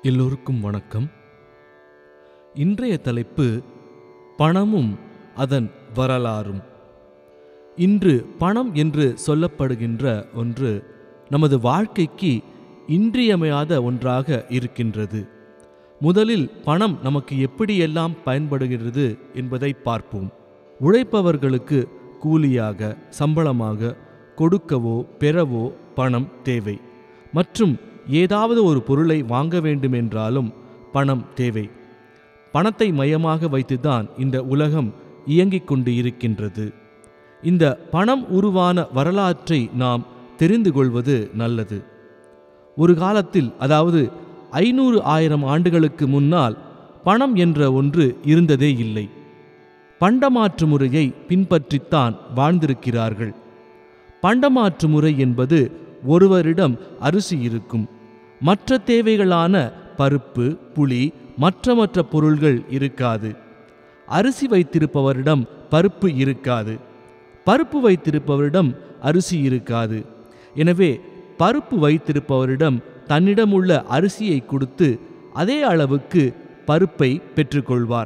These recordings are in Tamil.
எல்லோருக்கும் வணக்கம். இன்றைய தலைப்பு பணமும் அதன் வரலாறும். இன்று பணம் என்று சொல்லப்படுகின்ற ஒன்று நமது வாழ்க்கைக்கு இன்றியமையாத ஒன்றாக இருக்கின்றது. முதலில் பணம் நமக்கு எப்படியெல்லாம் பயன்படுகிறது என்பதை பார்ப்போம். உழைப்பவர்களுக்கு கூலியாக, சம்பளமாக கொடுக்கவோ பெறவோ பணம் தேவை. மற்றும் ஏதாவது ஒரு பொருளை வாங்க வேண்டுமென்றாலும் பணம் தேவை. பணத்தை மையமாக வைத்துதான் இந்த உலகம் இயங்கிக் கொண்டு இருக்கின்றது. இந்த பணம் உருவான வரலாற்றை நாம் தெரிந்து கொள்வது நல்லது. ஒரு காலத்தில், அதாவது 500,000 ஆண்டுகளுக்கு முன்னால் பணம் என்ற ஒன்று இருந்ததே இல்லை. பண்டமாற்று முறையை பின்பற்றித்தான் வாழ்ந்திருக்கிறார்கள். பண்டமாற்று முறை என்பது ஒருவரிடம் அரிசி இருக்கும், மற்ற தேவைகளான பருப்பு, புளி, மற்ற பொருள்கள் இருக்காது. அரிசி வைத்திருப்பவரிடம் பருப்பு இருக்காது, பருப்பு வைத்திருப்பவரிடம் அரிசி இருக்காது. எனவே பருப்பு வைத்திருப்பவரிடம் தன்னிடமுள்ள அரிசியை கொடுத்து அதே அளவுக்கு பருப்பை பெற்றுக்கொள்வார்.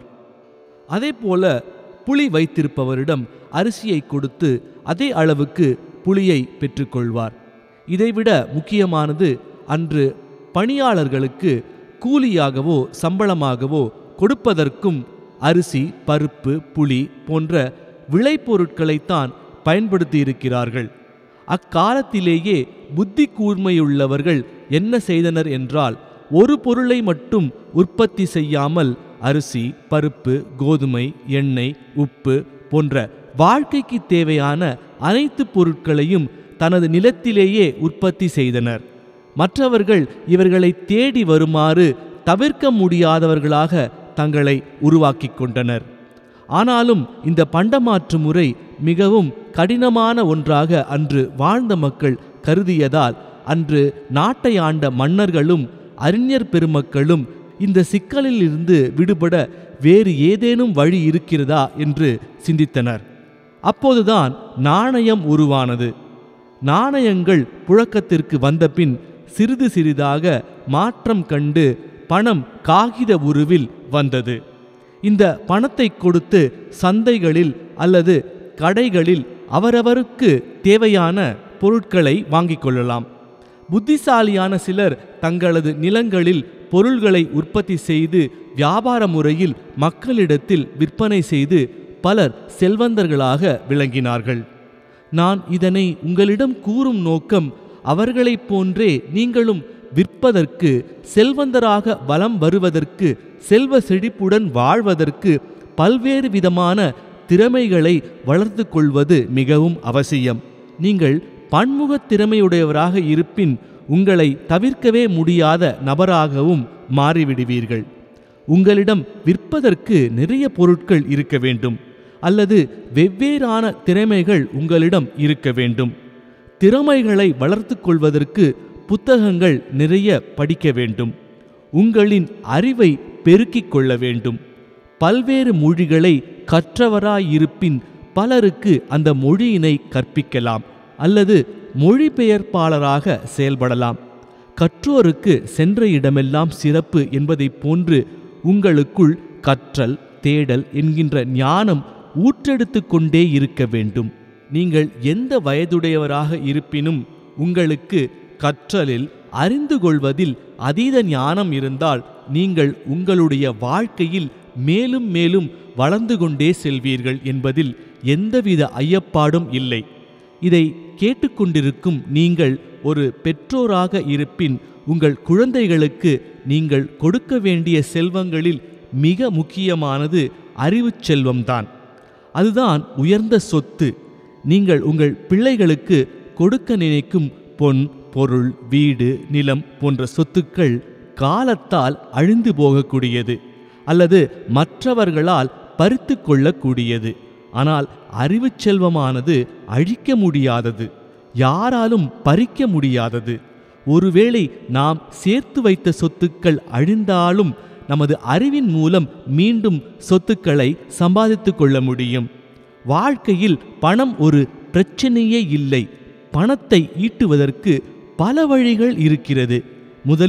அதேபோல புளி வைத்திருப்பவரிடம் அரிசியை கொடுத்து அதே அளவுக்கு புளியை பெற்றுக்கொள்வார். இதைவிட முக்கியமானது, அன்று பணியாளர்களுக்கு கூலியாகவோ சம்பளமாகவோ கொடுப்பதற்கும் அரிசி, பருப்பு, புளி போன்ற விளைபொருட்களைத்தான் பயன்படுத்தியிருக்கிறார்கள். அக்காலத்திலேயே புத்தி கூர்மையுள்ளவர்கள் என்ன செய்தனர் என்றால், ஒரு பொருளை மட்டும் உற்பத்தி செய்யாமல் அரிசி, பருப்பு, கோதுமை, எண்ணெய், உப்பு போன்ற வாழ்க்கைக்கு தேவையான அனைத்து பொருட்களையும் தனது நிலத்திலேயே உற்பத்தி செய்தனர். மற்றவர்கள் இவர்களை தேடி வருமாறு தவிர்க்க முடியாதவர்களாக தங்களை உருவாக்கி கொண்டனர். ஆனாலும் இந்த பண்டமாற்று முறை மிகவும் கடினமான ஒன்றாக அன்று வாழ்ந்த மக்கள் கருதியதால், அன்று நாட்டை ஆண்ட மன்னர்களும் அறிஞர் பெருமக்களும் இந்த சிக்கலில் இருந்து விடுபட வேறு ஏதேனும் வழி இருக்கிறதா என்று சிந்தித்தனர். அப்போதுதான் நாணயம் உருவானது. நாணயங்கள் புழக்கத்திற்கு வந்தபின் சிறிது சிறிதாக மாற்றம் கண்டு பணம் காகித உருவில் வந்தது. இந்த பணத்தை கொடுத்து சந்தைகளில் அல்லது கடைகளில் அவரவருக்கு தேவையான பொருட்களை வாங்கிக் கொள்ளலாம். புத்திசாலியான சிலர் தங்களது நிலங்களில் பொருள்களை உற்பத்தி செய்து வியாபார முறையில் மக்களிடத்தில் விற்பனை செய்து பலர் செல்வந்தர்களாக விளங்கினார்கள். நான் இதனை உங்களிடம் கூறும் நோக்கம், அவர்களைப் போன்றே நீங்களும் விற்பதற்கு, செல்வந்தராக வலம் வருவதற்கு, செல்வ செழிப்புடன் வாழ்வதற்கு பல்வேறு விதமான திறமைகளை வளர்த்து கொள்வது மிகவும் அவசியம். நீங்கள் பன்முக திறமையுடையவராக இருப்பின் உங்களை தவிர்க்கவே முடியாத நபராகவும் மாறிவிடுவீர்கள். உங்களிடம் விற்பதற்கு நிறைய பொருட்கள் இருக்க வேண்டும், அல்லது வெவ்வேறான திறமைகள் உங்களிடம் இருக்க வேண்டும். திறமைகளை வளர்த்து கொள்வதற்கு புத்தகங்கள் நிறைய படிக்க வேண்டும். உங்களின் அறிவை பெருக்கிக் கொள்ள வேண்டும். பல்வேறு மொழிகளை கற்றவராயிருப்பின் பலருக்கு அந்த மொழியினை கற்பிக்கலாம், அல்லது மொழிபெயர்ப்பாளராக செயல்படலாம். கற்றோருக்கு சென்ற இடமெல்லாம் சிறப்பு என்பதைப் போன்று உங்களுக்குள் கற்றல், தேடல் என்கின்ற ஞானம் ஊற்றெடுத்து கொண்டே இருக்க வேண்டும். நீங்கள் எந்த வயதுடையவராக இருப்பினும் உங்களுக்கு கற்றலில், அறிந்து கொள்வதில் அதீத ஞானம் இருந்தால் நீங்கள் உங்களுடைய வாழ்க்கையில் மேலும் மேலும் வளர்ந்து கொண்டே செல்வீர்கள் என்பதில் எந்தவித ஐயப்பாடும் இல்லை. இதை கேட்டுக்கொண்டிருக்கும் நீங்கள் ஒரு பெற்றோராக இருப்பின், உங்கள் குழந்தைகளுக்கு நீங்கள் கொடுக்க வேண்டிய செல்வங்களில் மிக முக்கியமானது அறிவு செல்வம்தான். அதுதான் உயர்ந்த சொத்து. நீங்கள் உங்கள் பிள்ளைகளுக்கு கொடுக்க நினைக்கும் பொன், பொருள், வீடு, நிலம் போன்ற சொத்துக்கள் காலத்தால் அழிந்து போகக்கூடியது, அல்லது மற்றவர்களால் பறித்து கொள்ளக்கூடியது. ஆனால் அறிவு செல்வமானது அழிக்க முடியாதது, யாராலும் பறிக்க முடியாதது. ஒருவேளை நாம் சேர்த்து வைத்த சொத்துக்கள் அழிந்தாலும் நமது அறிவின் மூலம் மீண்டும் சொத்துக்களை சம்பாதித்து கொள்ள முடியும். வாழ்க்கையில் பணம் ஒரு பிரச்சனையே இல்லை. பணத்தை ஈட்டுவதற்கு பல வழிகள் இருக்கிறது. முதலில்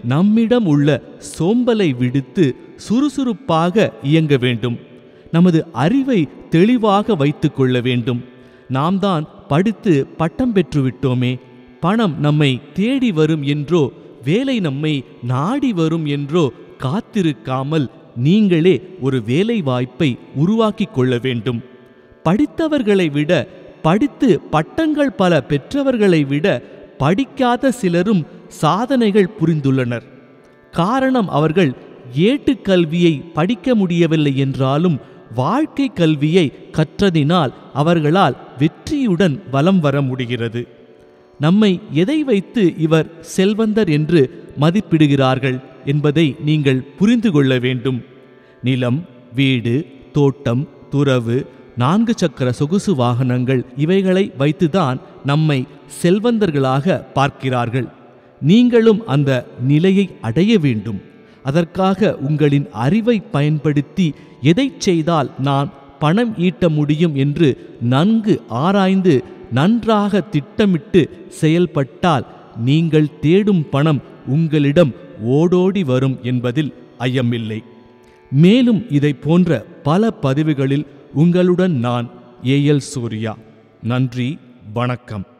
நம்மிடம் உள்ள சோம்பலை விடுத்து சுறுசுறுப்பாக இயங்க வேண்டும். நமது அறிவை தெளிவாக வைத்து கொள்ள வேண்டும். நாம் தான் படித்து பட்டம் பெற்றுவிட்டோமே, பணம் நம்மை தேடி வரும் என்றோ வேலை நம்மை நாடி வரும் என்றோ காத்திருக்காமல் நீங்களே ஒரு வேலை வாய்ப்பை உருவாக்கி கொள்ள வேண்டும். படித்தவர்களை விட, படித்து பட்டங்கள் பல பெற்றவர்களை விட படிக்காத சிலரும் சாதனைகள் புரிந்துள்ளனர். காரணம், அவர்கள் ஏட்டுக்கல்வியை படிக்க முடியவில்லை என்றாலும் வாழ்க்கை கல்வியை கற்றதினால் அவர்களால் வெற்றியுடன் வலம் வர முடிகிறது. நம்மை எதை வைத்து இவர் செல்வந்தர் என்று மதிப்பிடுகிறார்கள் என்பதை நீங்கள் புரிந்து கொள்ள வேண்டும். நிலம், வீடு, தோட்டம், துறவு, 4 சக்கர சொகுசு வாகனங்கள் இவைகளை வைத்துதான் நம்மை செல்வந்தர்களாக பார்க்கிறார்கள். நீங்களும் அந்த நிலையை அடைய வேண்டும். அதற்காக உங்களின் அறிவை பயன்படுத்தி எதை செய்தால் நான் பணம் ஈட்ட முடியும் என்று நன்கு ஆராய்ந்து நன்றாக திட்டமிட்டு செயல்பட்டால் நீங்கள் தேடும் பணம் உங்களிடம் ஓடோடி வரும் என்பதில் ஐயமில்லை. மேலும் இதை போன்ற பல பதிவுகளில் உங்களுடன் நான் ஏஎல் சூர்யா. நன்றி, வணக்கம்.